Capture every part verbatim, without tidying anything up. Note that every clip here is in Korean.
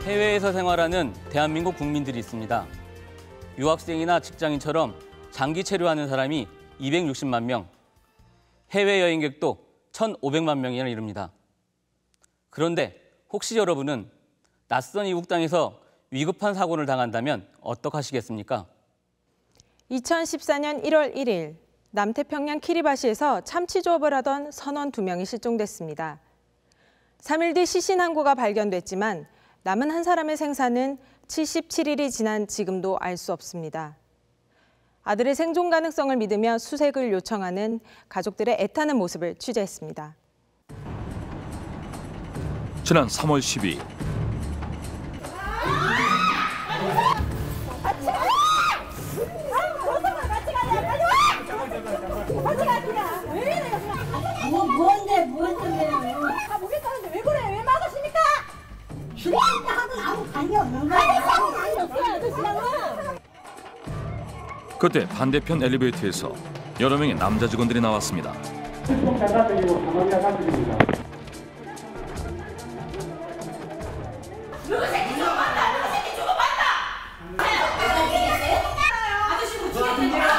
해외에서 생활하는 대한민국 국민들이 있습니다. 유학생이나 직장인처럼 장기 체류하는 사람이 이백육십만 명, 해외 여행객도 천오백만 명이나 이릅니다. 그런데 혹시 여러분은 낯선 이국 땅에서 위급한 사고를 당한다면 어떡하시겠습니까? 이천십사 년 일월 일일 남태평양 키리바시에서 참치 조업을 하던 선원 두 명이 실종됐습니다. 삼 일 뒤 시신항구가 발견됐지만 남은 한 사람의 생사는 칠십칠 일이 지난 지금도 알 수 없습니다. 아들의 생존 가능성을 믿으며 수색을 요청하는 가족들의 애타는 모습을 취재했습니다. 지난 삼월 십이일 뭐 뭔데 뭔데 아 모르겠다는데 왜 그래 왜 막으십니까? 그래 나하고 아무 관계 없는 거야. 관계 없어요 아저씨랑은. 그때 반대편 엘리베이터에서 여러 명의 남자 직원들이 나왔습니다. 실종 자가들이고 사망 자가들입니다. 누구 새끼 주고 받다 누구 새끼 주고 받다. 아저씨 뭐 죽였는데.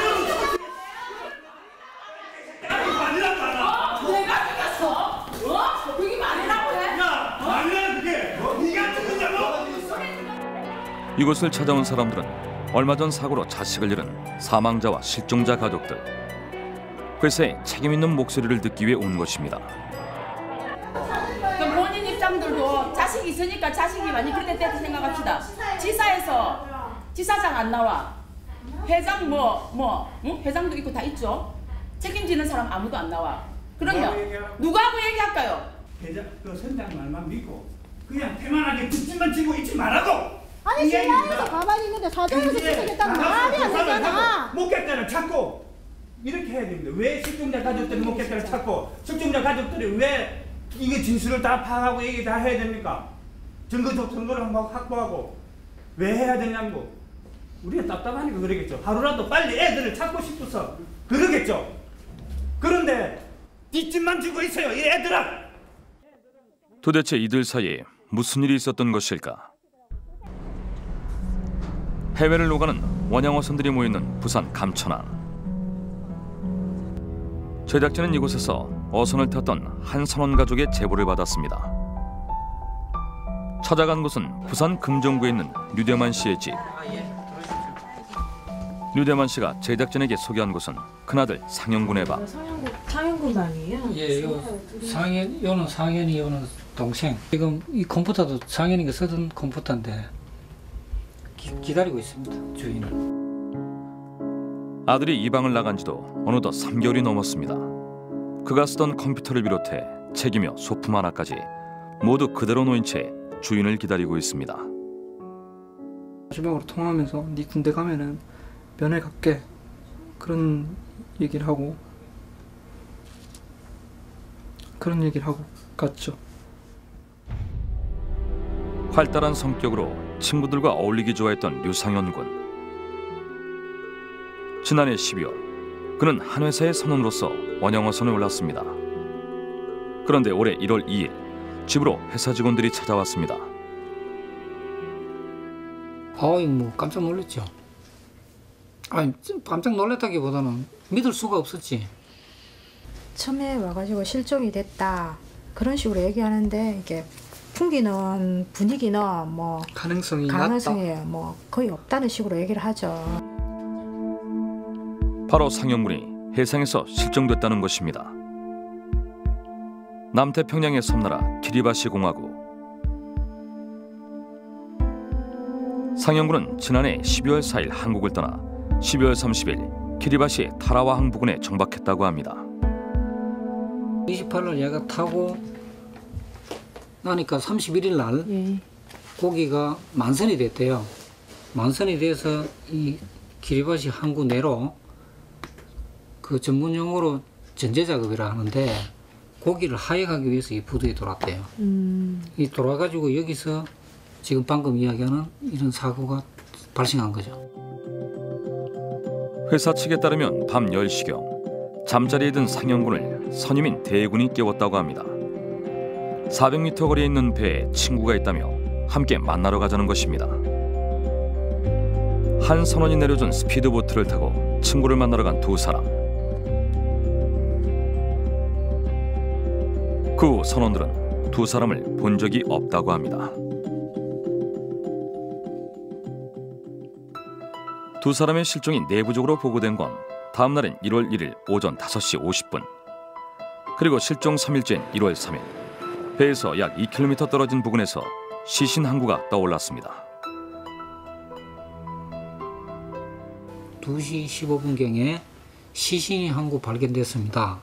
이곳을 찾아온 사람들은 얼마 전 사고로 자식을 잃은 사망자와 실종자 가족들. 회사에 책임 있는 목소리를 듣기 위해 온 것입니다. 그럼 본인 입장들도 자식이 있으니까 자식이 많이 그때 때 생각합시다. 지사에서 지사장 안 나와. 회장 뭐 뭐 응? 회장도 있고 다 있죠. 책임지는 사람 아무도 안 나와. 그럼요. 누구하고 얘기할까요? 회장 그 선장 말만 믿고 그냥 태만하게 듣지만 지고 있지 말아도. 아니 신랑에서 가만히 있는데 사정에서 지키겠다는 말이 안 되잖아. 목격자를 찾고 이렇게 해야 됩니다. 왜 실종자 가족들이 목격자를 찾고 실종자 가족들이 왜 이게 진술을 다 파악하고 얘기 다 해야 됩니까? 증거적 증거를 한번 확보하고 왜 해야 되냐고. 우리가 답답하니까 그러겠죠. 하루라도 빨리 애들을 찾고 싶어서 그러겠죠. 그런데 뒷짐만 지고 있어요 이 애들은. 도대체 이들 사이에 무슨 일이 있었던 것일까? 해외를 오가는 원양어선들이 모이는 부산 감천항. 제작진은 이곳에서 어선을 탔던 한 선원 가족의 제보를 받았습니다. 찾아간 곳은 부산 금정구에 있는 류대만 씨의 집. 류대만 씨가 제작진에게 소개한 곳은 큰아들 상영군의 방. 상영군, 상영군 방이에요? 예, 요 상현, 요는 상현이, 요는 동생. 지금 이 컴퓨터도 상현이가 쓰던 컴퓨터인데 기, 기다리고 있습니다, 주인을. 아들이 이 방을 나간 지도 어느덧 삼 개월이 넘었습니다. 그가 쓰던 컴퓨터를 비롯해 책이며 소품 하나까지 모두 그대로 놓인 채 주인을 기다리고 있습니다. 마지막으로 통화하면서 네 군대 가면은 면회 갈게 그런 얘기를 하고 그런 얘기를 하고 갔죠. 활달한 성격으로 친구들과 어울리기 좋아했던 류상현 군. 지난해 십이월 그는 한 회사의 선원으로서 원양어선에 올랐습니다. 그런데 올해 일월 이일 집으로 회사 직원들이 찾아왔습니다. 어이 뭐 깜짝 놀랐죠. 아니 깜짝 놀랐다기보다는 믿을 수가 없었지. 처음에 와가지고 실종이 됐다 그런 식으로 얘기하는데 이게 풍기는 분위기는 뭐 가능성이 가능성이 낮다. 뭐 거의 없다는 식으로 얘기를 하죠. 바로 상영군이 해상에서 실종됐다는 것입니다. 남태평양의 섬나라 키리바시 공화국. 상영군은 지난해 십이월 사일 한국을 떠나 십이월 삼십일 키리바시 타라와항 부근에 정박했다고 합니다. 이십팔일 얘가 타고 나니까 삼십일일 날 예. 고기가 만선이 됐대요. 만선이 돼서 이 키리바시 항구 내로 그 전문 용어로 전제 작업이라 하는데 고기를 하역하기 위해서 이 부두에 돌았대요. 음. 이 돌아가지고 여기서 지금 방금 이야기하는 이런 사고가 발생한 거죠. 회사 측에 따르면 밤 열 시경 잠자리에 든 상영군을 선임인 대군이 깨웠다고 합니다. 사백 미터 거리에 있는 배에 친구가 있다며 함께 만나러 가자는 것입니다. 한 선원이 내려준 스피드보트를 타고 친구를 만나러 간 두 사람. 그 후 선원들은 두 사람을 본 적이 없다고 합니다. 두 사람의 실종이 내부적으로 보고된 건 다음 날인 일월 일일 오전 다섯 시 오십 분. 그리고 실종 삼 일째인 일월 삼일 배에서 약 이 킬로미터 떨어진 부근에서 시신 항구가 떠올랐습니다. 두 시 십오 분경에 시신이 항구 발견됐습니다.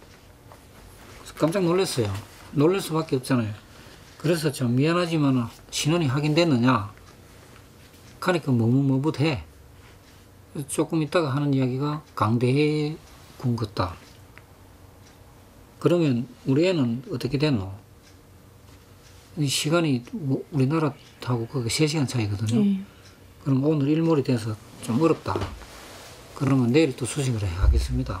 깜짝 놀랐어요. 놀랄 수밖에 없잖아요. 그래서 좀 미안하지만 신원이 확인됐느냐? 하니까 머뭇머뭇해. 조금 있다가 하는 이야기가 강대해 군 같다. 그러면 우리 애는 어떻게 됐노? 시간이 뭐 우리나라하고 그 세 시간 차이거든요. 음. 그럼 오늘 일몰이 돼서 좀 어렵다. 그러면 내일 또 수색을 해야겠습니다.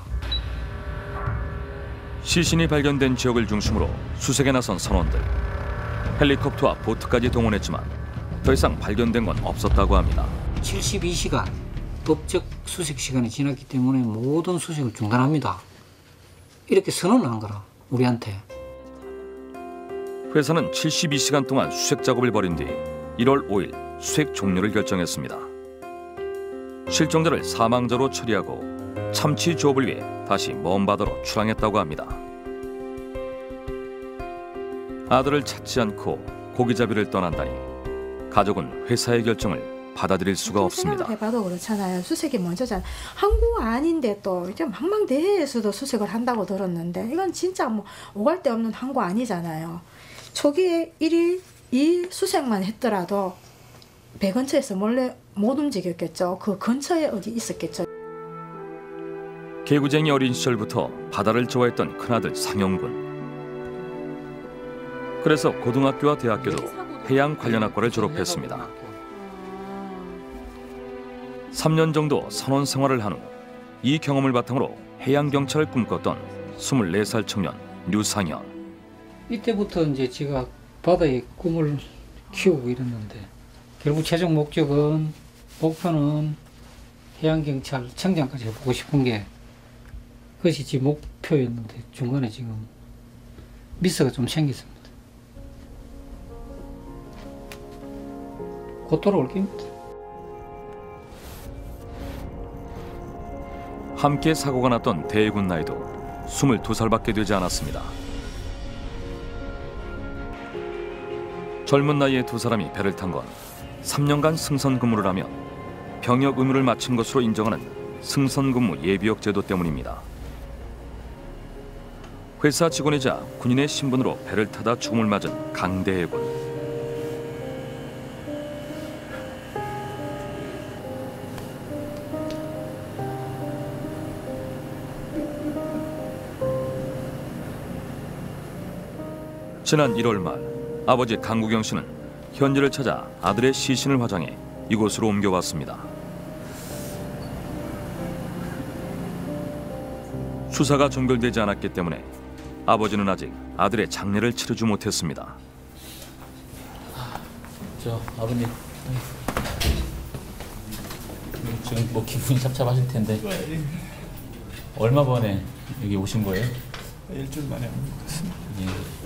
시신이 발견된 지역을 중심으로 수색에 나선 선원들. 헬리콥터와 보트까지 동원했지만 더 이상 발견된 건 없었다고 합니다. 칠십이 시간 법적 수색 시간이 지났기 때문에 모든 수색을 중단합니다. 이렇게 선언한 거라 우리한테. 회사는 칠십이 시간 동안 수색 작업을 벌인 뒤 일월 오일 수색 종료를 결정했습니다. 실종자를 사망자로 처리하고 참치 조업을 위해 다시 먼 바다로 출항했다고 합니다. 아들을 찾지 않고 고기잡이를 떠난다니 가족은 회사의 결정을 받아들일 수가 없습니다. 해봐도 그렇잖아요. 수색이 먼저잖아요. 항구 아닌데 또 이제 망망대해에서도 수색을 한다고 들었는데 이건 진짜 뭐 오갈 데 없는 항구 아니잖아요. 초기에 일일 이 수색만 했더라도 배 근처에서 몰래 못 움직였겠죠. 그 근처에 어디 있었겠죠. 개구쟁이 어린 시절부터 바다를 좋아했던 큰아들 상영군. 그래서 고등학교와 대학교도 해양 관련 학과를 졸업했습니다. 삼 년 정도 선원 생활을 한 후 이 경험을 바탕으로 해양 경찰을 꿈꿨던 스물네 살 청년 류상현. 이때부터 이제 제가 바다의 꿈을 키우고 이랬는데 결국 최종 목적은 목표는 해양 경찰 청장까지 해보고 싶은 게 그것이 제 목표였는데 중간에 지금 미스가 좀 생겼습니다. 곧 돌아올 겁니다. 함께 사고가 났던 대해군 나이도 스물두 살밖에 되지 않았습니다. 젊은 나이에 두 사람이 배를 탄 건 삼 년간 승선 근무를 하며 병역 의무를 마친 것으로 인정하는 승선 근무 예비역 제도 때문입니다. 회사 직원이자 군인의 신분으로 배를 타다 죽음을 맞은 강대해군. 지난 일월 말 아버지 강구경 씨는 현지를 찾아 아들의 시신을 화장해 이곳으로 옮겨왔습니다. 수사가 종결되지 않았기 때문에 아버지는 아직 아들의 장례를 치르지 못했습니다. 저 아버님 지금 뭐 기분이 찹찹하실 텐데 얼마 만에 여기 오신 거예요? 일주일 만에 온 것 같습니다. 예.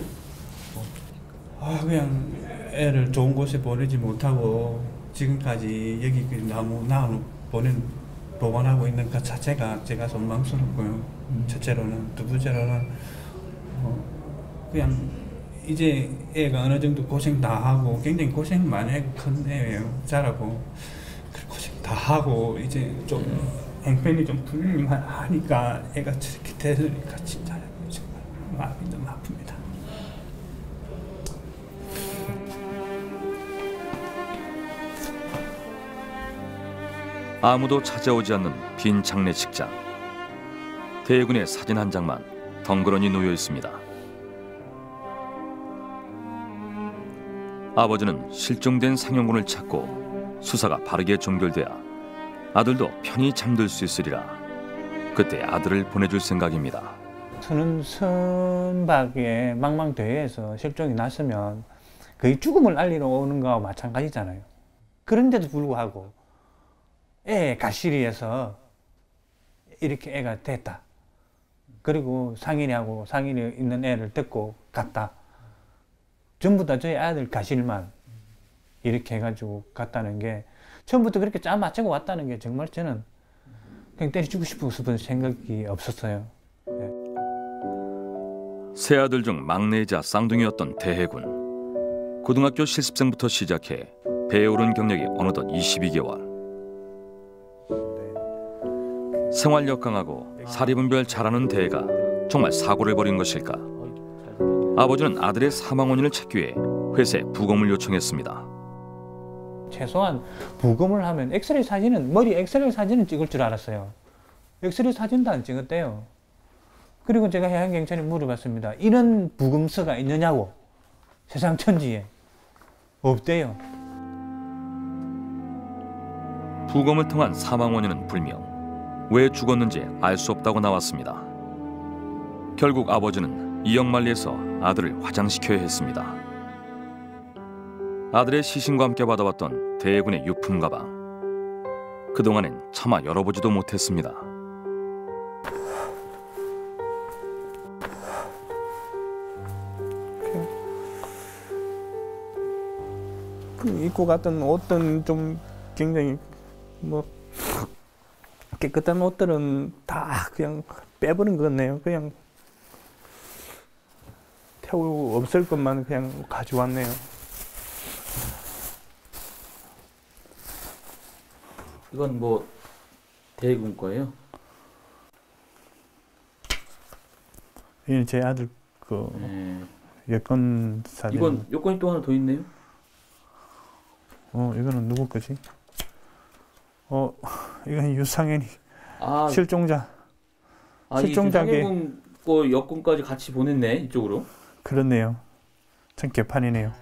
아, 그냥 애를 좋은 곳에 보내지 못하고 지금까지 여기 나무 나무 보낸 보관하고 있는 그 자체가 제가 선망스럽고요. 음. 첫째로는 두 번째로는 어, 그냥 이제 애가 어느 정도 고생 다 하고 굉장히 고생 많이 하고 큰 애예요. 자라고 고생 다 하고 이제 좀 형편이 좀 불리하니까 애가 저렇게 되니까 진짜 정말 마음이 너무 아픕니다. 아무도 찾아오지 않는 빈 장례식장. 대해군의 사진 한 장만 덩그러니 놓여 있습니다. 아버지는 실종된 상영군을 찾고 수사가 바르게 종결돼야 아들도 편히 잠들 수 있으리라 그때 아들을 보내줄 생각입니다. 수능 선박의 망망대해에서 실종이 났으면 거의 죽음을 알리러 오는 거와 마찬가지잖아요. 그런데도 불구하고 애 가시리에서 이렇게 애가 됐다. 그리고 상인이하고 상인이 있는 애를 데리고 갔다. 전부 다 저희 아들 가실만 이렇게 해가지고 갔다는 게 처음부터 그렇게 짜 맞추고 왔다는 게 정말 저는 그냥 때려주고 싶은 생각이 없었어요. 네. 세 아들 중 막내이자 쌍둥이였던 대해군. 고등학교 실습생부터 시작해 배에 오른 경력이 어느덧 이십이 개월. 생활력 강하고 사리분별 잘하는 대해가 정말 사고를 벌인 것일까? 아버지는 아들의 사망 원인을 찾기 위해 회사에 부검을 요청했습니다. 최소한 부검을 하면 엑스레이 사진은 머리 엑스레이 사진은 찍을 줄 알았어요. 엑스레이 사진도 안 찍었대요. 그리고 제가 해양경찰에 물어봤습니다. 이런 부검서가 있느냐고. 세상 천지에 없대요. 부검을 통한 사망 원인은 불명. 왜 죽었는지 알 수 없다고 나왔습니다. 결국 아버지는 이영만리에서 아들을 화장시켜야 했습니다. 아들의 시신과 함께 받아왔던 대군의 유품 가방. 그동안엔 차마 열어보지도 못했습니다. 그 입고 갔던 옷은 좀 굉장히 뭐 깨끗한 옷들은 다 그냥 빼버린 것 같네요. 그냥 태우고 없을 것만 그냥 가져왔네요. 이건 뭐 대군 거예요? 이건 제 아들 그 네. 여권 사진. 이건 여권이 또 하나 더 있네요? 어, 이거는 누구 거지? 어, 이건 유상현이 아, 실종자. 아, 실종자게. 상해군 거 여권까지 같이 보냈네 이쪽으로. 그렇네요. 참 개판이네요.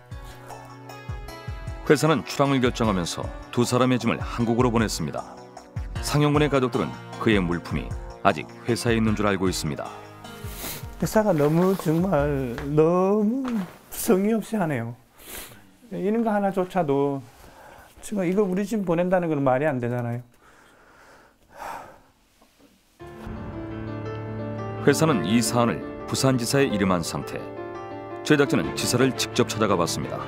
회사는 출항을 결정하면서 두 사람의 짐을 한국으로 보냈습니다. 상영군의 가족들은 그의 물품이 아직 회사에 있는 줄 알고 있습니다. 회사가 너무 정말 너무 성의 없이 하네요. 이런 거 하나조차도 지금 이거 우리 집 보낸다는 건 말이 안 되잖아요. 회사는 이 사안을 부산지사에 이름한 상태. 제작진은 지사를 직접 찾아가 봤습니다.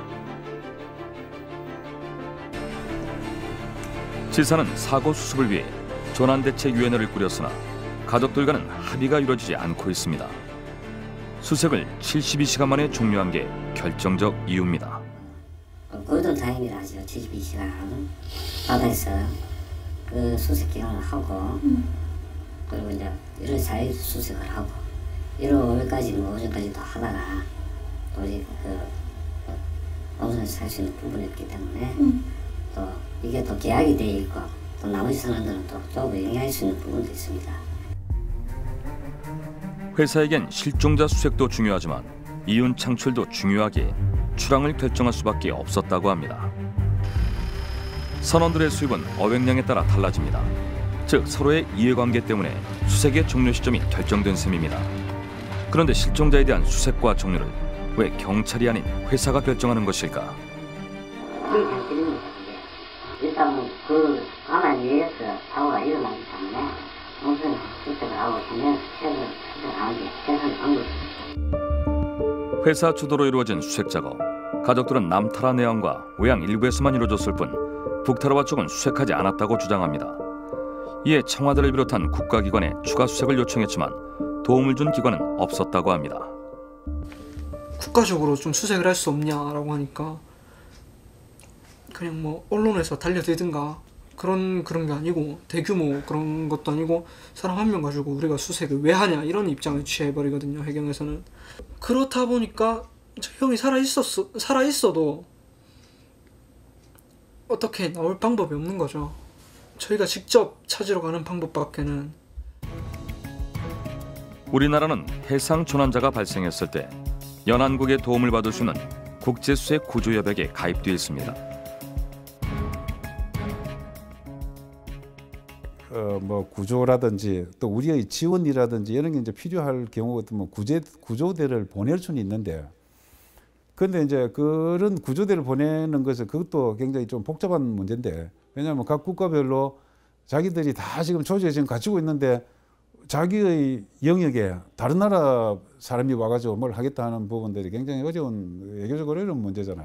지사는 사고 수습을 위해 전환대책위원회를 꾸렸으나 가족들과는 합의가 이루어지지 않고 있습니다. 수색을 칠십이 시간 만에 종료한 게 결정적 이유입니다. 그것도 다행이라 하죠. 칠십이 시간 바다에서 그 수색 기간을 하고 음. 그리고 이제 일월 사일 수색을 하고 일월 오일까지 오전까지도 하다가 또 이제 그 농선에서 살 수 있는 부분이었기 때문에 음. 또 이게 또 계약이 돼 있고 또 나머지 선원들은 또 조금 영향할 수 있는 부분도 있습니다. 회사에겐 실종자 수색도 중요하지만 이윤 창출도 중요하기에 출항을 결정할 수밖에 없었다고 합니다. 선원들의 수입은 어획량에 따라 달라집니다. 즉 서로의 이해관계 때문에 수색의 종료 시점이 결정된 셈입니다. 그런데 실종자에 대한 수색과 종료를 왜 경찰이 아닌 회사가 결정하는 것일까? 우리 사실은 일단 그 가만 위에서 사고가 일어나기 때문에 우선 수색을 하고 있으면 최선 수색하는 게 최선의 방법입니다. 회사 주도로 이루어진 수색 작업. 가족들은 남타라 내항과 외항 일부에서만 이루어졌을 뿐 북타라와 쪽은 수색하지 않았다고 주장합니다. 이에 청와대를 비롯한 국가기관에 추가 수색을 요청했지만 도움을 준 기관은 없었다고 합니다. 국가적으로 좀 수색을 할 수 없냐라고 하니까 그냥 뭐 언론에서 달려들든가 그런 그런 게 아니고 대규모 그런 것도 아니고 사람 한 명 가지고 우리가 수색을 왜 하냐 이런 입장을 취해버리거든요. 해경에서는. 그렇다 보니까 저 형이 살아 있었어 살아 있어도 어떻게 나올 방법이 없는 거죠. 저희가 직접 찾으러 가는 방법밖에는. 우리나라는 해상 조난자가 발생했을 때 연안국의 도움을 받을 수 있는 국제수색 구조협약에 가입되어 있습니다. 어, 뭐 구조라든지 또 우리의 지원이라든지 이런 게 이제 필요할 경우 같으면 구제 구조대를 보낼 수는 있는데 근데 이제 그런 구조대를 보내는 것은 그것도 굉장히 좀 복잡한 문제인데, 왜냐하면 각 국가별로 자기들이 다 지금 조직에 지금 갖추고 있는데 자기의 영역에 다른 나라 사람이 와가지고 뭘 하겠다 하는 부분들이 굉장히 어려운, 외교적으로 어려운 문제잖아요.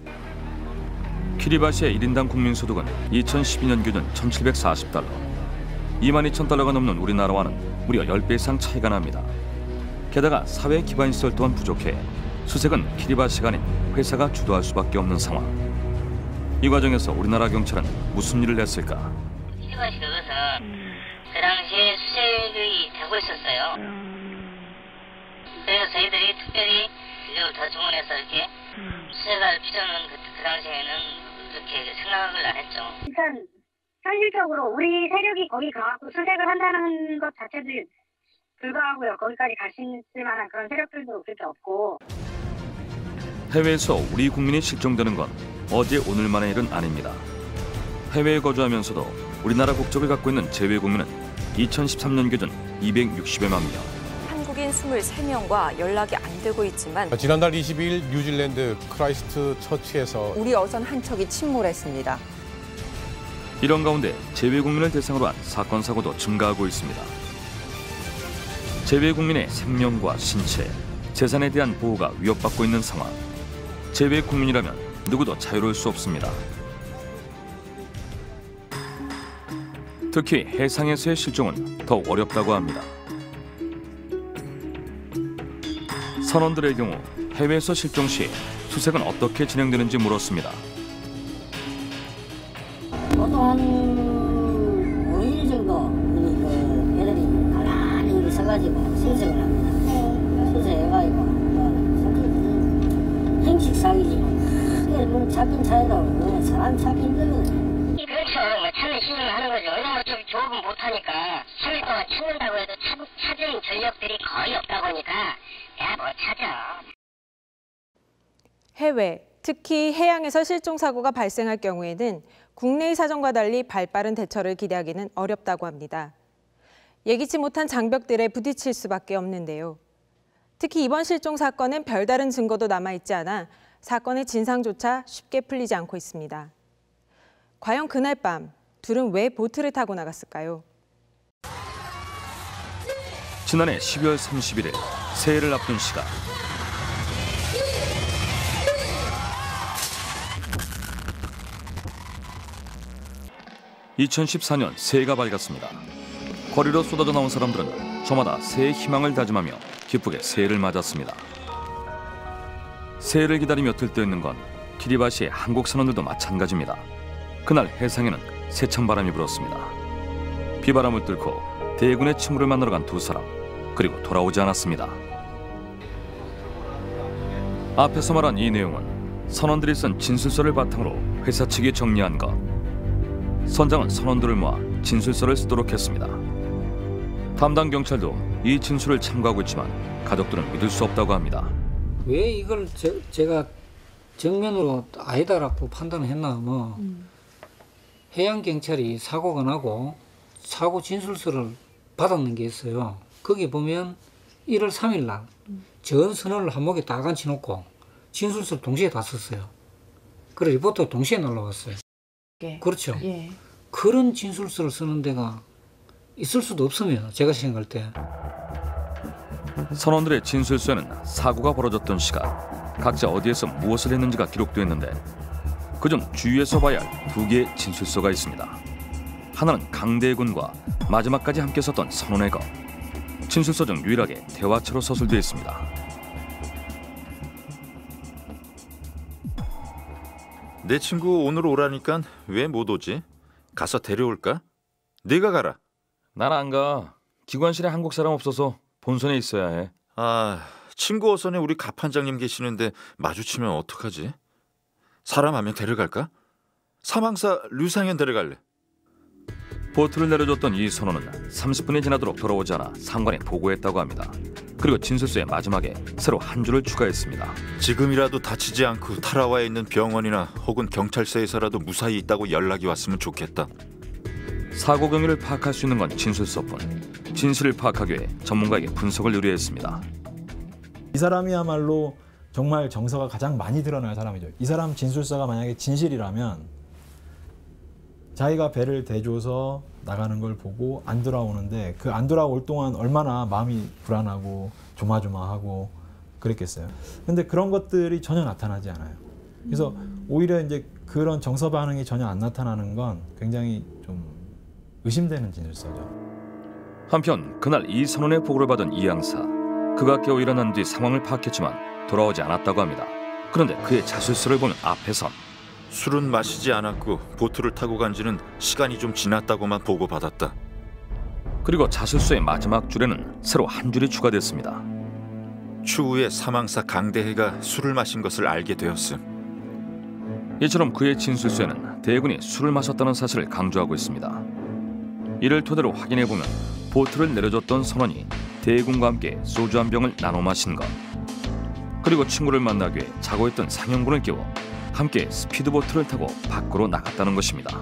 키리바시의 일 인당 국민 소득은 이천십이 년 기준 천칠백사십 달러. 이만 이천 달러가 넘는 우리나라와는 무려 십 배 이상 차이가 납니다. 게다가 사회 기반 시설 또한 부족해 수색은 키리바시가 아닌 회사가 주도할 수밖에 없는 상황. 이 과정에서 우리나라 경찰은 무슨 일을 했을까? 키리바시 그것은 그 당시에 수색이 되고 있었어요. 그래서 저희들이 특별히 인력을 더 주문해서 이렇게 수색할 필요는 그, 그 당시에는 그렇게 생각을 안 했죠. 일단 현실적으로 우리 세력이 거기 가고 수색을 한다는 것 자체도 불가하고요. 거기까지 갈 수 있을 만한 그런 세력들도 그렇게 없고. 해외에서 우리 국민이 실종되는 건 어제 오늘만의 일은 아닙니다. 해외에 거주하면서도 우리나라 국적을 갖고 있는 재외 국민은 이천십삼 년 기준 이백육십여만 명. 한국인 이십삼 명과 연락이 안 되고 있지만 지난달 이십이 일 뉴질랜드 크라이스트 처치에서 우리 어선 한 척이 침몰했습니다. 이런 가운데 재외 국민을 대상으로 한 사건 사고도 증가하고 있습니다. 재외 국민의 생명과 신체, 재산에 대한 보호가 위협받고 있는 상황. 재외 국민이라면 누구도 자유로울 수 없습니다. 특히 해상에서의 실종은 더욱 어렵다고 합니다. 선원들의 경우 해외에서 실종 시 수색은 어떻게 진행되는지 물었습니다. 보통 한 오 일 정도 그 애들이 가만히 서가지고 수색을 합니다. 수색해가지고 뭐 행식 사기지 크게 뭐 잡긴 차이도 사람 찾기 힘들거든요. 그렇죠. 뭐 찾는 시즌을 하는 거죠. 왜냐면 저기 조업은 못하니까 삼 일 동안 찾는다고 해도 찾, 찾은 전력들이 거의 없다 보니까 야 뭐 찾아. 해외, 특히 해양에서 실종 사고가 발생할 경우에는 국내의 사정과 달리 발빠른 대처를 기대하기는 어렵다고 합니다. 예기치 못한 장벽들에 부딪힐 수밖에 없는데요. 특히 이번 실종 사건은 별다른 증거도 남아있지 않아 사건의 진상조차 쉽게 풀리지 않고 있습니다. 과연 그날 밤 둘은 왜 보트를 타고 나갔을까요? 지난해 십이월 삼십일일 새해를 앞둔 시각. 이천십사 년 새해가 밝았습니다. 거리로 쏟아져 나온 사람들은 저마다 새해 희망을 다짐하며 기쁘게 새해를 맞았습니다. 새해를 기다리며 들떠있는 건 키리바시의 한국 선원들도 마찬가지입니다. 그날 해상에는 세찬 바람이 불었습니다. 비바람을 뚫고 대군의 친구를 만나러 간 두 사람, 그리고 돌아오지 않았습니다. 앞에서 말한 이 내용은 선원들이 쓴 진술서를 바탕으로 회사 측이 정리한 것. 선장은 선원들을 모아 진술서를 쓰도록 했습니다. 담당 경찰도 이 진술을 참고하고 있지만 가족들은 믿을 수 없다고 합니다. 왜 이걸 제, 제가 정면으로 아니다라고 판단을 했나 하면 음. 해양경찰이 사고가 나고 사고 진술서를 받았는 게 있어요. 거기 보면 일월 삼일 날 전 선원을 한목에 다 앉혀놓고 진술서를 동시에 다 썼어요. 그래 리포트가 동시에 날라왔어요. 예. 그렇죠. 예. 그런 진술서를 쓰는 데가 있을 수도 없으면 제가 생각할 때 선원들의 진술서에는 사고가 벌어졌던 시각, 각자 어디에서 무엇을 했는지가 기록되어 있는데 그중 주의해서 봐야 할 두 개의 진술서가 있습니다. 하나는 강대군과 마지막까지 함께 섰던 선원의 것. 진술서 중 유일하게 대화체로 서술되어 있습니다. 내 친구 오늘 오라니까 왜 못 오지? 가서 데려올까? 네가 가라. 난 안 가. 기관실에 한국 사람 없어서 본선에 있어야 해. 아, 친구 어선에 우리 가판장님 계시는데 마주치면 어떡하지? 사람 한 명 데려갈까? 사망사 류상현 데려갈래. 보트를 내려줬던 이 선원은 삼십 분이 지나도록 돌아오지 않아 상관에 보고했다고 합니다. 그리고 진술서의 마지막에 새로 한 줄을 추가했습니다. 지금이라도 다치지 않고 타라와에 있는 병원이나 혹은 경찰서에서라도 무사히 있다고 연락이 왔으면 좋겠다. 사고 경위를 파악할 수 있는 건 진술서뿐. 진실을 파악하기 위해 전문가에게 분석을 의뢰했습니다. 이 사람이야말로 정말 정서가 가장 많이 드러날 사람이죠. 이 사람 진술서가 만약에 진실이라면 자기가 배를 대줘서 나가는 걸 보고 안 돌아오는데 그 안 돌아올 동안 얼마나 마음이 불안하고 조마조마하고 그랬겠어요. 근데 그런 것들이 전혀 나타나지 않아요. 그래서 오히려 이제 그런 정서 반응이 전혀 안 나타나는 건 굉장히 좀 의심되는 진술서죠. 한편 그날 이 선원의 보고를 받은 이 양사, 그가 깨어 일어난 뒤 상황을 파악했지만 돌아오지 않았다고 합니다. 그런데 그의 자술서를 보면 앞에선 술은 마시지 않았고 보트를 타고 간 지는 시간이 좀 지났다고만 보고받았다. 그리고 자술서의 마지막 줄에는 새로 한 줄이 추가됐습니다. 추후에 사망사 강대해가 술을 마신 것을 알게 되었음. 이처럼 그의 진술서에는 대군이 술을 마셨다는 사실을 강조하고 있습니다. 이를 토대로 확인해보면 보트를 내려줬던 선원이 대군과 함께 소주 한 병을 나눠 마신 것, 그리고 친구를 만나기 위해 자고 있던 상영군을 깨워 함께 스피드보트를 타고 밖으로 나갔다는 것입니다.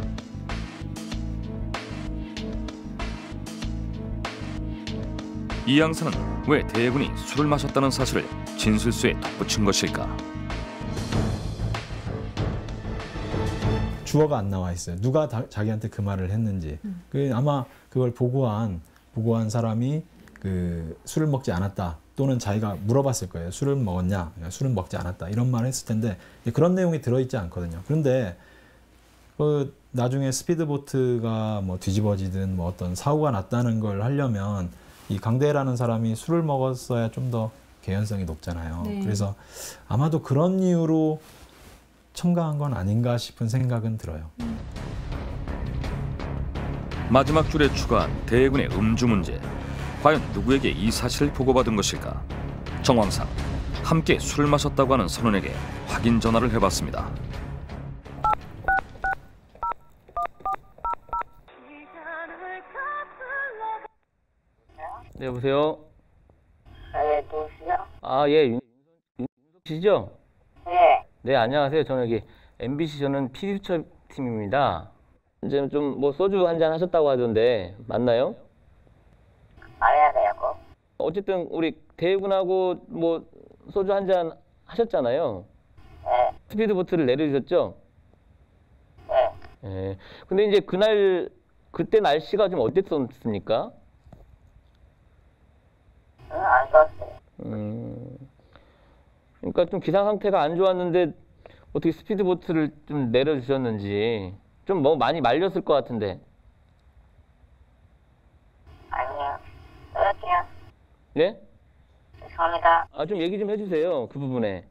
이 양사는 왜 대군이 술을 마셨다는 사실을 진술서에 덧붙인 것일까? 주어가 안 나와 있어요. 누가 다, 자기한테 그 말을 했는지. 음. 그 아마 그걸 보고한 보고한 사람이 그 술을 먹지 않았다 또는 자기가 물어봤을 거예요. 술을 먹었냐? 술은 먹지 않았다 이런 말을 했을 텐데 그런 내용이 들어있지 않거든요. 그런데 그 나중에 스피드보트가 뭐 뒤집어지든 뭐 어떤 사고가 났다는 걸 하려면 이 강대라는 사람이 술을 먹었어야 좀 더 개연성이 높잖아요. 네. 그래서 아마도 그런 이유로 첨가한 건 아닌가 싶은 생각은 들어요. 마지막 줄에 추가한 대군의 음주 문제. 과연 누구에게 이 사실을 보고받은 것일까? 정황상 함께 술을 마셨다고 하는 선원에게 확인 전화를 해봤습니다. 네, 여보세요? 네, 누구시죠? 아, 예, 윤, 윤석 씨죠? 네. 네, 안녕하세요. 저는 여기 엠비씨 저는 피디수첩 팀입니다. 이제 좀 뭐 소주 한잔 하셨다고 하던데 맞나요? 안 해야 돼요. 어쨌든 우리 대군하고 뭐 소주 한잔 하셨잖아요. 네. 스피드보트를 내려주셨죠? 네. 네. 근데 이제 그날 그때 날씨가 좀 어땠습니까? 응, 안 좋았어요. 음. 그러니까 좀 기상 상태가 안 좋았는데 어떻게 스피드보트를 좀 내려주셨는지 좀 뭐 많이 말렸을 것 같은데. 아니요. 그렇게요. 네? 죄송합니다. 아, 좀 얘기 좀 해주세요. 그 부분에.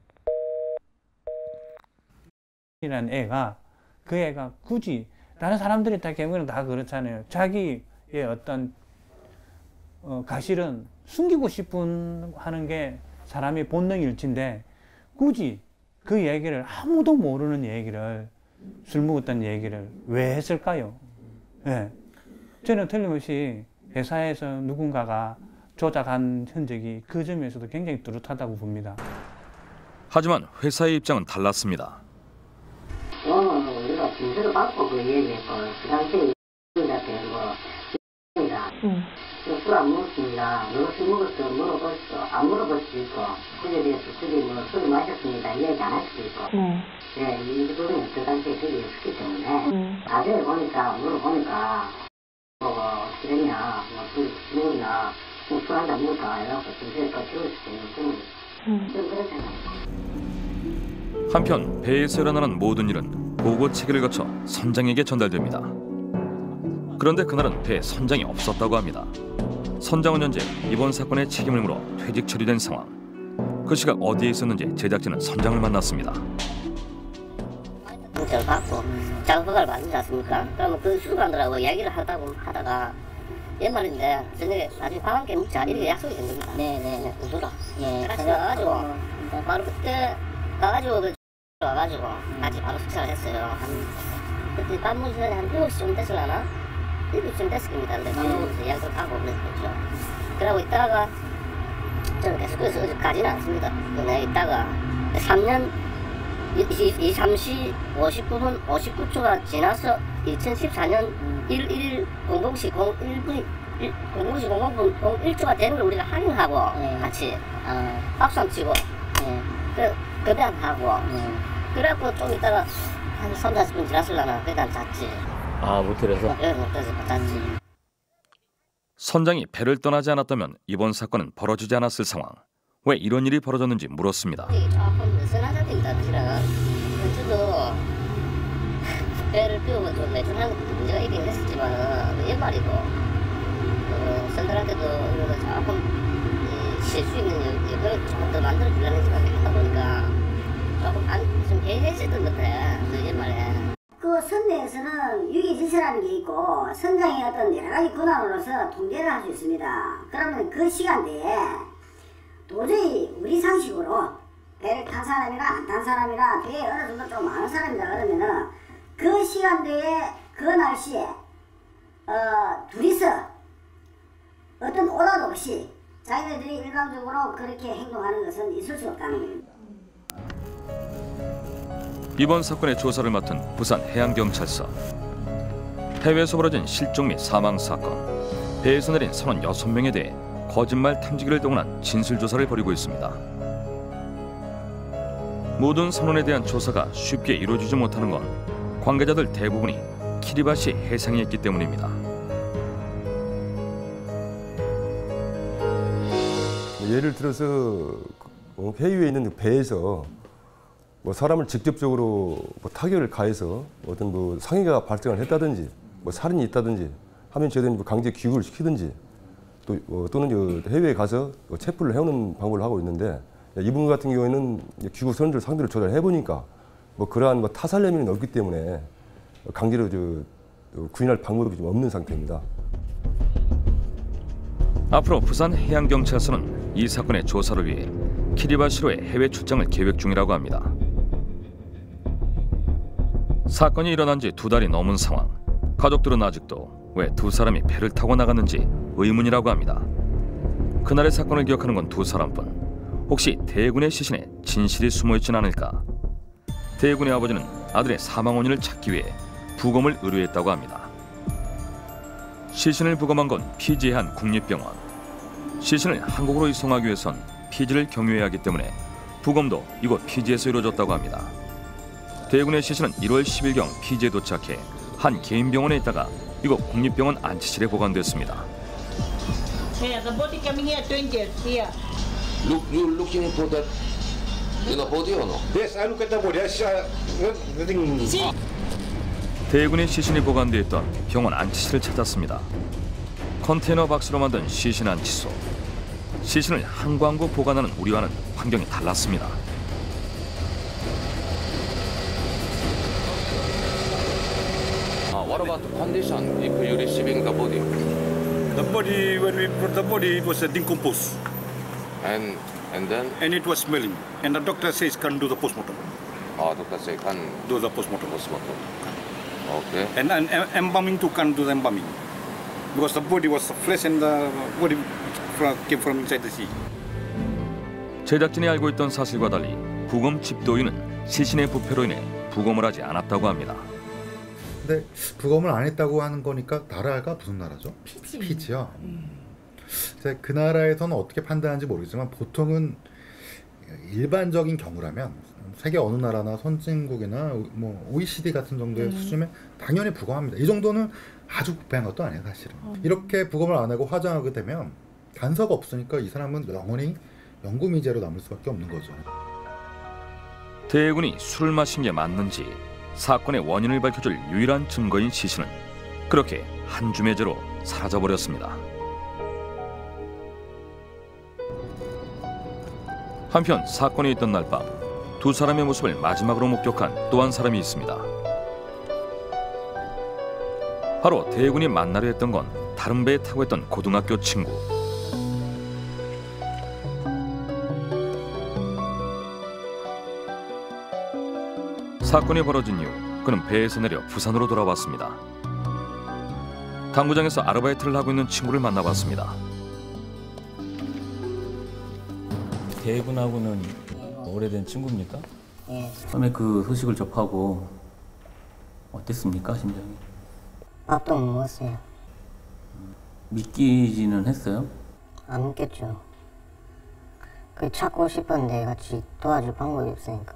이라는 애가 그 애가 굳이 다른 사람들이 다 경우는 다 그렇잖아요. 자기의 어떤 어, 가실은 숨기고 싶은 하는 게 사람의 본능일진데 굳이 그 얘기를 아무도 모르는 얘기를 술 먹었다는 얘기를 왜 했을까요? 예. 저는 틀림없이 회사에서 누군가가 조작한 흔적이 그 점에서도 굉장히 뚜렷하다고 봅니다. 하지만 회사의 입장은 달랐습니다. 어, 우리가 진술을 받고 그 얘기했고 그 당시에 한테 뭐 응. 술 안 먹었습니다. 너 술 먹었어? 물어봤어? 안 물어볼 수도 있고 그에 대해서 그게 뭐 술 마셨습니다. 이야기 안 할 수도 있고 네. 네, 이 부분이 그 당시에 그게 있었기 때문에 음. 나중에 보니까 물어보니까 뭐 어떻게 됐냐 뭐 술 먹었나 뭐 술 한잔 먹었다 이래갖고 진술에 또 지울 수도 있는 부분이 음. 좀 그렇잖아요. 한편 배에서 일어나는 모든 일은 보고 체계를 거쳐 선장에게 전달됩니다. 그런데 그날은 배에 선장이 없었다고 합니다. 선장은 현재 이번 사건의 책임을 물어 퇴직 처리된 상황. 그 시각 어디에 있었는지 제작진은 선장을 만났습니다. 문자를 받고 작업허가를 받지 않습니까? 그러면 그 수감들하고 이야기를 하다고 하다가 연말인데 저녁에 나중에 밥 함께 먹자 이렇게 약속이 된 겁니다. 네네. 구두라. 예. 같이 가가지고 바로 그때 가가지고 그 와가지고 같이 바로 식사를 했어요. 그때 밥 먹기 전에 한 일곱 시쯤 됐을라나? 일곱 시쯤 됐을 겁니다. 근데 밥 먹으면서 이야기를 하고 그랬죠. 그러고 있다가 저는 계속해서 어제 가지는 않습니다. 내가 있다가 삼 년 이십삼 시 오십구 분 오십구 초가 지나서 이천십사 년 일 월 일 일 공공 시 공일 분 공공 시 공공 분 일 초가 되는 걸 우리가 확인하고 네. 같이 어, 박수 한번 치고 예. 그래 그때 안 하고. 예. 그래갖고 좀 있다가 한 삼, 사십 분 지났을라나 그때 안 잤지. 아 모텔에서? 예, 모텔에서 잤지. 선장이 배를 떠나지 않았다면 이번 사건은 벌어지지 않았을 상황. 왜 이런 일이 벌어졌는지 물었습니다. 조금 느슨하다 된다 지나가. 저도 배를 띄우고 좀 매춘하는 것도 문제가 있긴 했었지만 옛말이고 어, 선들한테도 이런 조금 쉴 수 있는 여건을 조금 더 만들어 주려는 생각을 하다 보니까 조금 안, 좀 해했었던 것 같아. 그 옛말에. 그 선내에서는 유기질서라는 게 있고 선장의 어떤 여러 가지 권한으로서 통제를 할 수 있습니다. 그러면 그 시간대에 도저히 우리 상식으로 배를 탄 사람이나 안 탄 사람이나 배에 어느 정도 좀 많은 사람이다 그러면은 그 시간대에 그 날씨에 어, 둘이서 어떤 오답 없이 자기네들이 일방적으로 그렇게 행동하는 것은 있을 수 없다는 겁니다. 이번 사건의 조사를 맡은 부산 해양경찰서. 해외에서 벌어진 실종 및 사망 사건, 배에서 내린 선원 여섯 명에 대해 거짓말 탐지기를 동원한 진술조사를 벌이고 있습니다. 모든 선원에 대한 조사가 쉽게 이루어지지 못하는 건 관계자들 대부분이 키리바시 해상에 있기 때문입니다. 예를 들어서 해유에 있는 배에서 뭐 사람을 직접적으로 뭐 타격을 가해서 어떤 뭐 상해가 발생을 했다든지 뭐 살인이 있다든지 하면 저희들은 뭐 강제 귀국을 시키든지 또 어, 또는 해외에 가서 체포를 해오는 방법을 하고 있는데 이분 같은 경우에는 귀국 선원들 상대로 조사를 해보니까 뭐 그러한 뭐 타살 내면이 없기 때문에 강제로 저 구인할 방법이 좀 없는 상태입니다. 앞으로 부산 해양경찰서는 이 사건의 조사를 위해 키리바시로의 해외 출장을 계획 중이라고 합니다. 사건이 일어난 지 두 달이 넘은 상황. 가족들은 아직도 왜 두 사람이 배를 타고 나갔는지 의문이라고 합니다. 그날의 사건을 기억하는 건 두 사람뿐. 혹시 대군의 시신에 진실이 숨어있진 않을까? 대군의 아버지는 아들의 사망 원인을 찾기 위해 부검을 의뢰했다고 합니다. 시신을 부검한 건 피지의 한 국립병원. 시신을 한국으로 이송하기 위해선 피지를 경유해야 하기 때문에 부검도 이곳 피지에서 이루어졌다고 합니다. 대군의 시신은 일월 십일경 피지에 도착해 한 개인 병원에 있다가 이곳 국립병원 안치실에 보관됐습니다. Yeah, the body coming here twentieth here. Look, you looking for that in the body or no? Yes, I look at the body. I see uh, nothing. See? 대군의 시신이 보관돼 있던 병원 안치실을 찾았습니다. 컨테이너 박스로 만든 시신 안치소. 시신을 한광구 보관하는 우리와는 환경이 달랐습니다. Uh, what about the condition if you're receiving the body? The body, when we brought the body, it was uh, decomposed. And and then? And it was smelling. And the doctor says can't do the postmortem. Ah, doctor say can't do the postmortem. Postmortem. Okay. And, and uh, embalming too can't do the embalming. Because the body was flesh and the body came from inside the sea. 제작진이 알고 있던 사실과 달리 부검 집도인은 시신의 부패로 인해 부검을 하지 않았다고 합니다. 근데 부검을 안 했다고 하는 거니까 나라가 무슨 나라죠? 피지. 피지요. 이제 그 나라에서는 어떻게 판단하는지 모르겠지만 보통은 일반적인 경우라면 세계 어느 나라나 선진국이나 뭐 오이시디 같은 정도의 음. 수준이면 당연히 부검합니다. 이 정도는 아주 부패한 것도 아니에요, 사실은. 어. 이렇게 부검을 안 하고 화장하게 되면 단서가 없으니까 이 사람은 영원히 영구미제로 남을 수밖에 없는 거죠. 대군이 술을 마신 게 맞는지 사건의 원인을 밝혀줄 유일한 증거인 시신은 그렇게 한 줌의 죄로 사라져버렸습니다. 한편 사건이 있던 날 밤 두 사람의 모습을 마지막으로 목격한 또 한 사람이 있습니다. 바로 대군이 만나려 했던 건 다른 배에 타고 있던 고등학교 친구. 사건이 벌어진 이후 그는 배에서 내려 부산으로 돌아왔습니다. 당구장에서 아르바이트를 하고 있는 친구를 만나봤습니다. 대군하고는 오래된 친구입니까? 예. 처음에 그 소식을 접하고 어땠습니까, 심정이? 밥도 못 먹었어요. 믿기지는 했어요? 안 믿겠죠. 그 찾고 싶었는데 같이 도와줄 방법이 없으니까.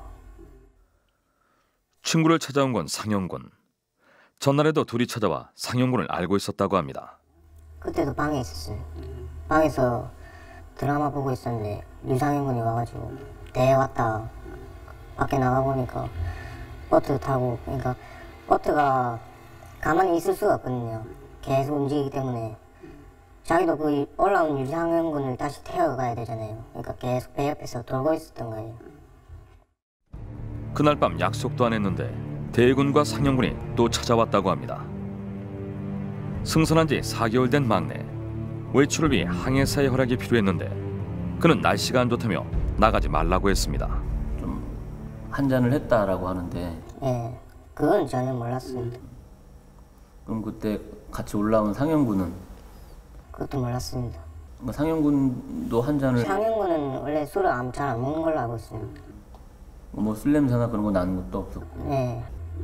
친구를 찾아온 건 상영군. 전날에도 둘이 찾아와 상영군을 알고 있었다고 합니다. 그때도 방에 있었어요. 방에서 드라마 보고 있었는데 류상현군이 와가지고 대회 왔다 밖에 나가보니까 보트 타고, 그러니까 보트가 가만히 있을 수가 없거든요. 계속 움직이기 때문에 자기도 그 올라온 류상현군을 다시 태워가야 되잖아요. 그러니까 계속 배 옆에서 돌고 있었던 거예요. 그날 밤 약속도 안 했는데 대군과 상영군이 또 찾아왔다고 합니다. 승선한 지 사 개월 된 막내. 외출을 위해 항해사의 허락이 필요했는데 그는 날씨가 안 좋다며 나가지 말라고 했습니다. 좀 한잔을 했다라고 하는데. 네, 그건 전혀 몰랐습니다. 그럼 그때 같이 올라온 상영군은? 그것도 몰랐습니다. 상영군도 한 잔을. 상영군은 원래 술을 잘 안 먹는 걸로 알고 있어요. 뭐 술 냄새나 그런 거 나는 것도 없었고. 네.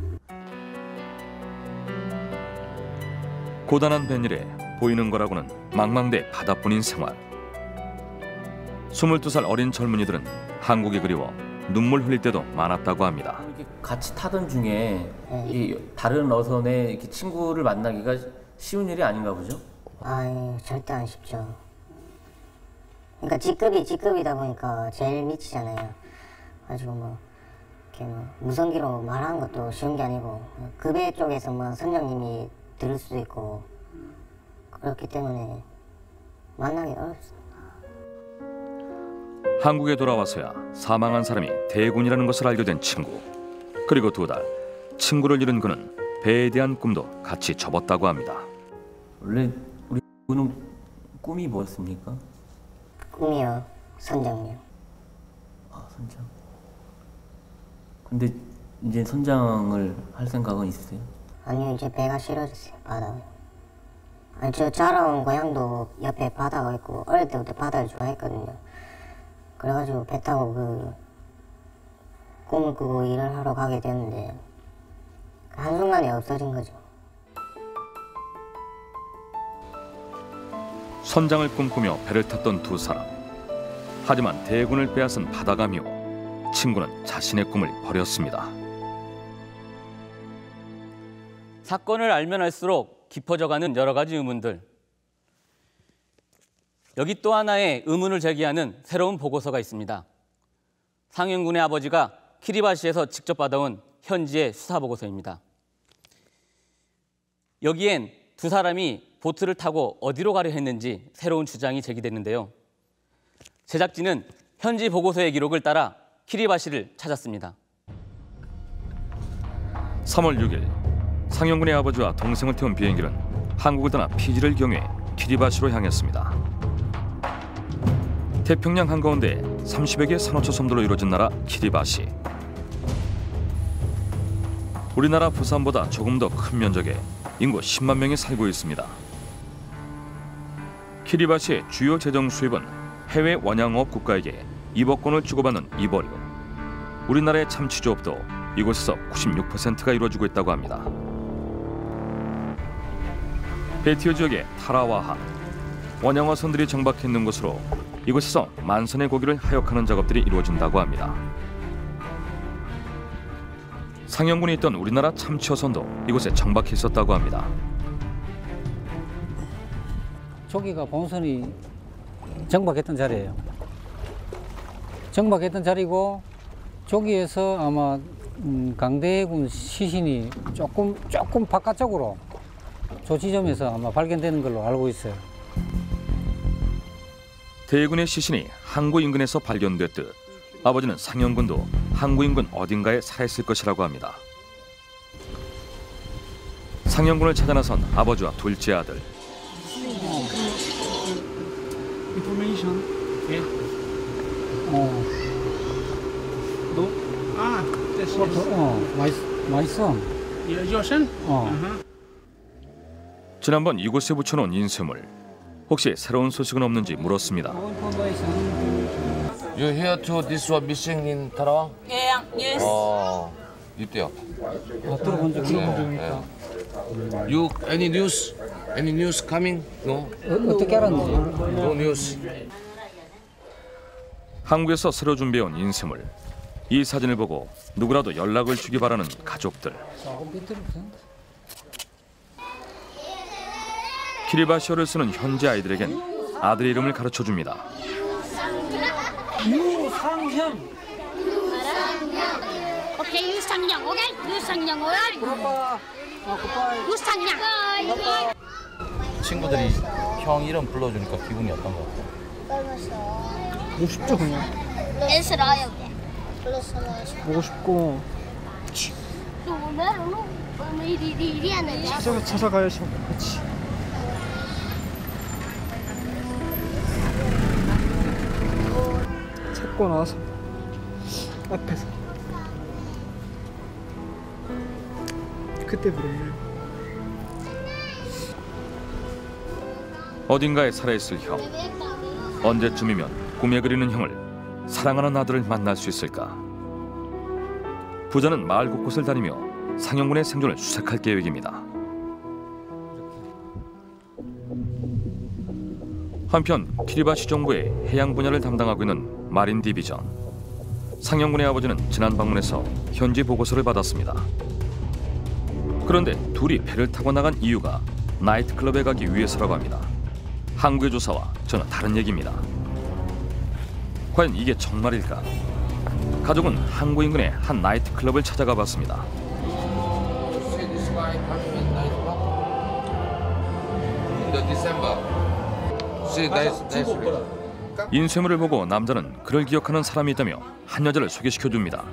고단한 뱃일에 보이는 거라고는 망망대 바다뿐인 생활. 스물두 살 어린 젊은이들은 한국이 그리워 눈물 흘릴 때도 많았다고 합니다. 이렇게 같이 타던 중에 이 다른 어선에 이렇게 친구를 만나기가 쉬운 일이 아닌가 보죠? 아니, 절대 안 쉽죠. 그러니까 직급이 직급이다 보니까 제일 미치잖아요. 가지고 뭐 이렇게 뭐 무성기로 말하는 것도 쉬운 게 아니고 급여 쪽에서 뭐 선장님이 들을 수도 있고 그렇기 때문에 만나기 어렵습니다. 한국에 돌아와서야 사망한 사람이 대군이라는 것을 알게 된 친구. 그리고 두 달, 친구를 잃은 그는 배에 대한 꿈도 같이 접었다고 합니다. 원래 우리 군은 꿈이 뭐였습니까? 꿈이요, 선장이요. 아, 선장. 근데 이제 선장을 할 생각은 있으세요? 아니요, 이제 배가 싫어졌어요, 바다가. 아니, 저 자라온 고향도 옆에 바다가 있고 어릴 때부터 바다를 좋아했거든요. 그래가지고 배 타고 그 꿈을 꾸고 일을 하러 가게 됐는데 한순간에 없어진 거죠. 선장을 꿈꾸며 배를 탔던 두 사람. 하지만 대군을 빼앗은 바다가 미워 친구는 자신의 꿈을 버렸습니다. 사건을 알면 알수록 깊어져가는 여러 가지 의문들. 여기 또 하나의 의문을 제기하는 새로운 보고서가 있습니다. 상영군의 아버지가 키리바시에서 직접 받아온 현지의 수사 보고서입니다. 여기엔 두 사람이 보트를 타고 어디로 가려 했는지 새로운 주장이 제기됐는데요. 제작진은 현지 보고서의 기록을 따라 키리바시를 찾았습니다. 삼월 육일 상영군의 아버지와 동생을 태운 비행기는 한국을 떠나 피지를 경유해 키리바시로 향했습니다. 태평양 한가운데 삼십여 개의 산호초 섬들로 이루어진 나라 키리바시. 우리나라 부산보다 조금 더 큰 면적에 인구 십만 명이 살고 있습니다. 키리바시의 주요 재정 수입은 해외 원양어업 국가에게 입어권을 주고받는 입어료. 우리나라의 참치조업도 이곳에서 구십육 퍼센트가 이루어지고 있다고 합니다. 베티오 지역의 타라와한, 원양어선들이 정박해 있는 곳으로 이곳에서 만선의 고기를 하역하는 작업들이 이루어진다고 합니다. 상영군이 있던 우리나라 참치어선도 이곳에 정박해 있었다고 합니다. 조기가 본선이 정박했던 자리예요. 정박했던 자리고 조기에서 아마 음, 강대군 시신이 조금 조금 바깥쪽으로 저 지점에서 아마 발견되는 걸로 알고 있어요. 대군의 시신이 항구 인근에서 발견됐듯 아버지는 상영군도 항구 인근 어딘가에 사했을 것이라고 합니다. 상영군을 찾아 나선 아버지와 둘째 아들. Information. Yeah. 어. No. Ah, that's 어, 어, my, my son. Yeah, your son. 어. Uh-huh. 지난번 이곳에 붙여놓은 인쇄물. 혹시 새로운 소식은 없는지 물었습니다. You hear to this one missing in Tarawang? Yeah, yes. 어, 있대요. 들어본 적 네. You any news? Any news coming? No. 어, 어떻게 알았는지? No news. 한국에서 새로 준비해온 인쇄물. 이 사진을 보고 누구라도 연락을 주기 바라는 가족들. 키리바시어를 쓰는 현지 아이들에겐 아들 이름을 가르쳐줍니다. 유상현. 오케이, 유상현. 오케이, 유상현. 오케이. 유상현. 친구들이 형 이름 불러주니까 기분이 어떤 것 같아? 보고 싶죠 그냥. 보고 싶고. 찾아 찾아가야죠. 같이. 찾고 나서 앞에서 그때 부르면. 어딘가에 살아있을 형. 언제쯤이면 꿈에 그리는 형을 사랑하는 아들을 만날 수 있을까? 부자는 마을 곳곳을 다니며 상영군의 생존을 수색할 계획입니다. 한편 키리바시 정부의 해양 분야를 담당하고 있는 마린 디비전. 상영군의 아버지는 지난 방문에서 현지 보고서를 받았습니다. 그런데 둘이 배를 타고 나간 이유가 나이트클럽에 가기 위해서라고 합니다. 한국의 조사와 전혀 다른 얘기입니다. 과연 이게 정말일까? 가족은 항구 인근의 한 나이트클럽을 찾아가 봤습니다. 인쇄물을 보고 남자는 그를 기억하는 사람이 있다며 한 여자를 소개시켜줍니다.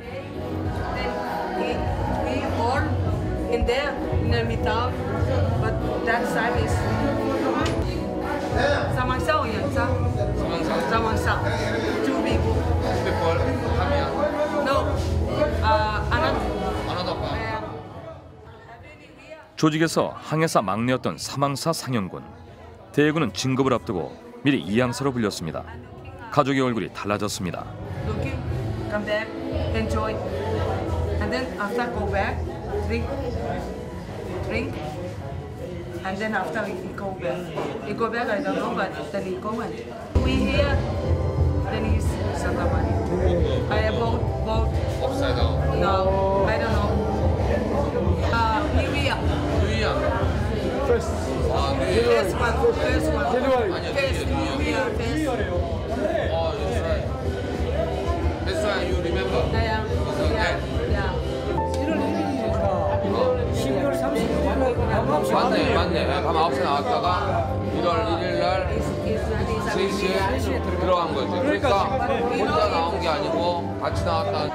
조직에서 항해사 막내였던 사망사 상영군. 대군은 진급을 앞두고 미리 이양사로 불렸습니다. 가족의 얼굴이 달라졌습니다. Come back, enjoy, and then after go back, drink, drink, and then after we go back. We go back, I don't know, but then we go and we here, then he's Sangamani. I boat, boat. Upside down. No, I don't know. Uh, New Year. New Year. First. Uh, New Year. First one. First one. January. First New Year. First. Oh, that's right. That's why you remember. Yeah. Yeah. Yeah. 일월 일일이니까 십이월 삼십일 맞네, 맞네. 밤 아홉 시에 나왔다가 일월 일일 날 세 시에 들어간 거지. 그러니까 혼자 나온 게 아니고 같이 나왔다.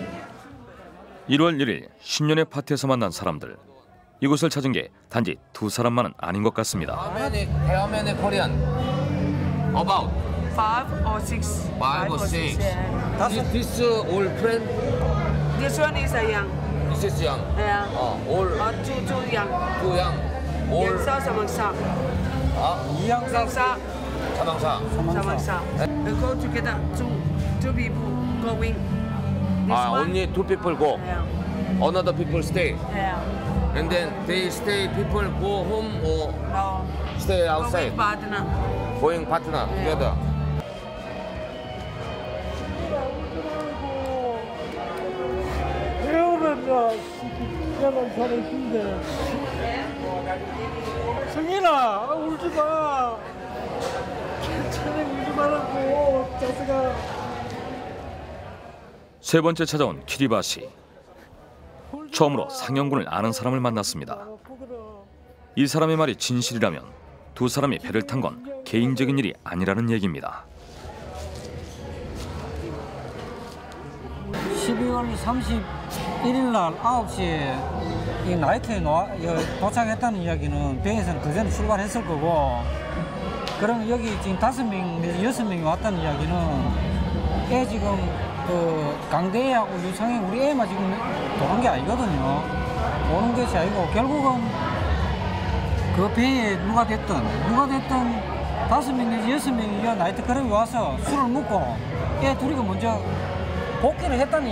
일월 일일 신년의 파티에서 만난 사람들. 이곳을 찾은 게 단지 두 사람만은 아닌 것 같습니다. How many, how many Korean? About? Five or six. Five or six. This, this uh, old friend? This one is a young. This is young. Yeah. 어, old. Uh, two, two young. Two young. Old. 양사, 사망사. 아? 이양사. 사망사. 사망사. We go together. Two, two people going. This Ah, one. only two people go. Yeah. Another people stay. Yeah. And then they stay. People go home or No. stay outside. Going partner. Going partner together. 배우면서 시키는 사람이 힘들어. 성인아, 울지 마. 괜찮아, 울지 말라고, 자식아. 세 번째 찾아온 키리바시. 처음으로 상영군을 아는 사람을 만났습니다. 이 사람의 말이 진실이라면 두 사람이 배를 탄 건 개인적인 일이 아니라는 얘기입니다. 십이월 삼십일일 날 아홉 시에 이 나이트에 놓아, 도착했다는 이야기는 배에서는 그 전에 출발했을 거고, 그럼 여기 지금 다섯 명 내지 여섯 명이 왔다는 이야기는 애 지금 그 강대하고 유상이 우리 애만 지금 도는 게 아니거든요. 오는 것이 아니고 결국은 그 배에 누가 됐든 누가 됐든 다섯 명 내지 여섯 명이 나이트클럽에 와서 술을 먹고 애 둘이가 먼저 복귀를 했다는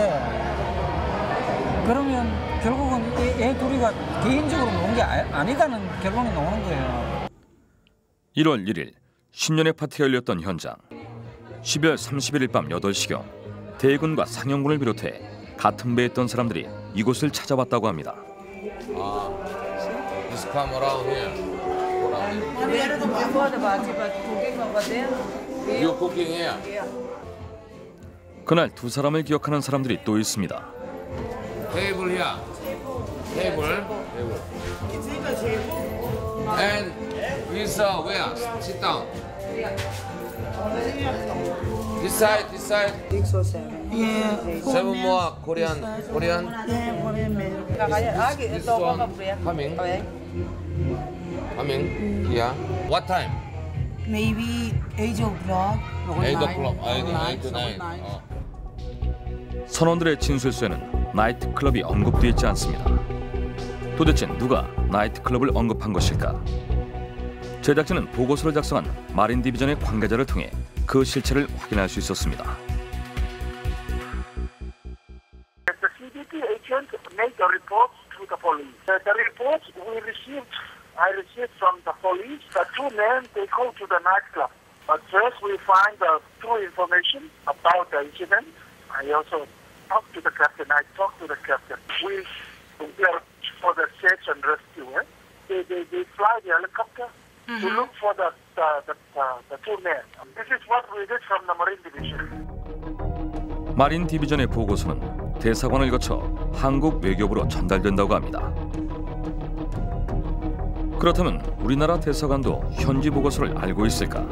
이야기인데, 그러면 결국은 애, 애 둘이가 개인적으로 놓은 게 아, 아니다는 결론이 나오는 거예요. 일월 일일 신년의 파티가 열렸던 현장. 십이월 삼십일일 밤 여덟 시경 대군과 상영군을 비롯해 같은 배에 있던 사람들이 이곳을 찾아왔다고 합니다. 아, just come around here. You cooking here? 그날 두 사람을 기억하는 사람들이 또 있습니다. Table here. Table. And with uh, where? Sit down. This side, this side. Six or seven. Yeah. Seven more Korean, Korean. This one coming. Coming. Yeah. What time? Maybe eight o'clock. Eight o'clock. Eight, eight to nine. 어. 선원들의 진술서에는 나이트클럽이 언급되어 있지 않습니다. 도대체 누가 나이트클럽을 언급한 것일까? 제작진은 보고서를 작성한 마린 디비전의 관계자를 통해 그 실체를 확인할 수 있었습니다. The C B P agent made a report to the police. The, the report we received, I received from the police. The two men they go to the nightclub. But first we find the true information about the incident. I also talked to the captain. I talked to the captain. We prepare for the search and rescue. Eh? They, they they fly the helicopter to look for the the the, uh, the two men. This is what we did from the Marine Division. 마린 디비전의 보고서는 대사관을 거쳐 한국 외교부로 전달된다고 합니다. 그렇다면 우리나라 대사관도 현지 보고서를 알고 있을까?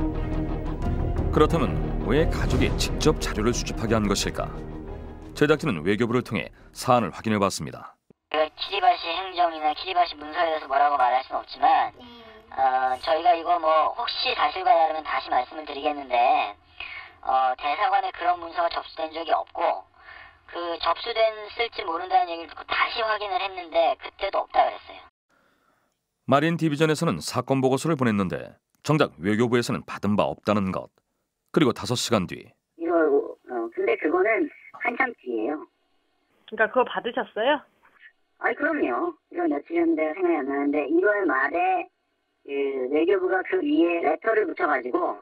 그렇다면 왜 가족이 직접 자료를 수집하게 한 것일까? 제작진은 외교부를 통해 사안을 확인해봤습니다. 키리바시 행정이나 키리바시 문서에 대해서 뭐라고 말할 수는 없지만 어, 저희가 이거 뭐 혹시 사실관이라면 다시 말씀을 드리겠는데 어, 대사관에 그런 문서가 접수된 적이 없고 그 접수된 쓸지 모른다는 얘기를 듣고 다시 확인을 했는데 그때도 없다 그랬어요. 마린 디비전에서는 사건 보고서를 보냈는데 정작 외교부에서는 받은 바 없다는 것. 그리고 다섯 시간 뒤. 이거 어, 근데 그거는 한참 뒤예요. 그러니까 그거 받으셨어요? 아니 그럼요. 이거 며칠 전인데 생각이 안 나는데 일월 말에 그 외교부가 그 위에 레터를 붙여가지고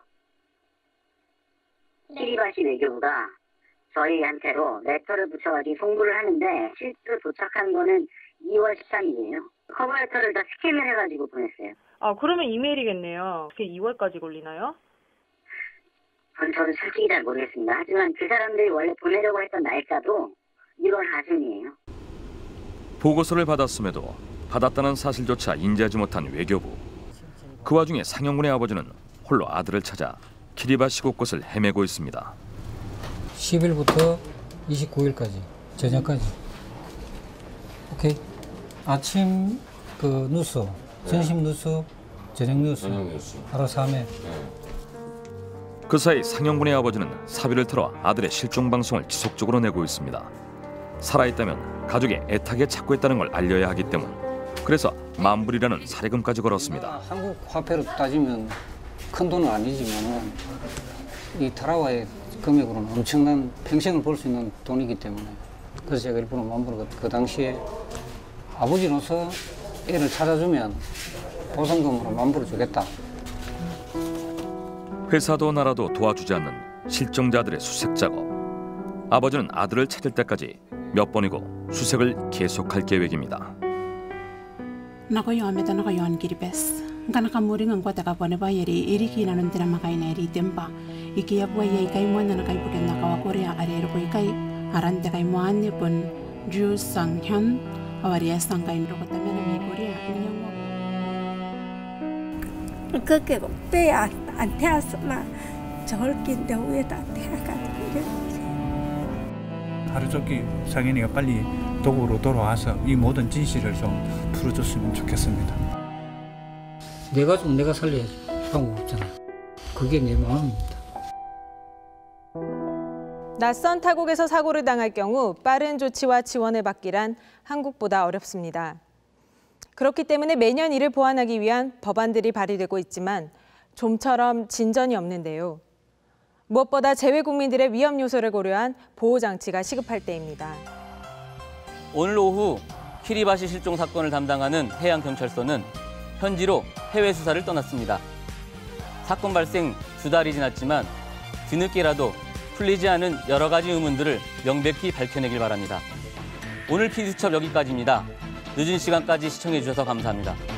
키리바시 외교부가 저희한테로 레터를 붙여가지고 송부를 하는데 실제로 도착한 거는 이월 십삼일이에요. 커버 레터를 다 스캔을 해가지고 보냈어요. 아 그러면 이메일이겠네요. 그게 이월까지 걸리나요? 그건 저도 솔직히 잘 모르겠습니다. 하지만 그 사람들이 원래 보내려고 했던 날짜도 이월 하순이에요. 보고서를 받았음에도 받았다는 사실조차 인지하지 못한 외교부. 그 와중에 상영군의 아버지는 홀로 아들을 찾아 키리바시 곳곳을 헤매고 있습니다. 십일부터 이십구일까지 저녁까지. 오케이. 아침 그 뉴스, 점심 뉴스, 저녁 뉴스, 하루 삼 회. 그 사이 상영군의 아버지는 사비를 털어 아들의 실종 방송을 지속적으로 내고 있습니다. 살아있다면 가족이 애타게 찾고 있다는 걸 알려야 하기 때문. 그래서 만불이라는 사례금까지 걸었습니다. 한국 화폐로 따지면 큰 돈은 아니지만 이 타라와의 금액으로는 엄청난 평생을 볼 수 있는 돈이기 때문에 그래서 제가 일부러 만불을 그 당시에 아버지로서 애를 찾아주면 보상금으로 만불을 주겠다. 회사도 나라도 도와주지 않는 실종자들의 수색 작업. 아버지는 아들을 찾을 때까지 몇 번이고 수색을 계속할 계획입니다. Nako yo meta nako yon kiribes. Ngana kamuri ngangko taka pone ba yeri iri kina nundira makai na iri tempa. Iki ya bua ye kai mo na kai buken naka wa Korea are ko kai arante kai mo anne pon Ju Sang Hyun awari sang kai ndo ko tamena mi Korea nyang. 그게 때야 안 태웠으면 저걸 낀데 위에다 태워가지고 이랬지. 하루종일 상인이가 빨리 도구로 돌아와서 이 모든 진실을 좀 풀어줬으면 좋겠습니다. 내 가족 내가 살려야지. 방법 없잖아. 그게 내 마음입니다. 낯선 타국에서 사고를 당할 경우 빠른 조치와 지원을 받기란 한국보다 어렵습니다. 그렇기 때문에 매년 이를 보완하기 위한 법안들이 발의되고 있지만 좀처럼 진전이 없는데요. 무엇보다 재외 국민들의 위험 요소를 고려한 보호 장치가 시급할 때입니다. 오늘 오후 키리바시 실종 사건을 담당하는 해양경찰서는 현지로 해외 수사를 떠났습니다. 사건 발생 두 달이 지났지만 뒤늦게라도 풀리지 않은 여러 가지 의문들을 명백히 밝혀내길 바랍니다. 오늘 피디수첩 여기까지입니다. 늦은 시간까지 시청해 주셔서 감사합니다.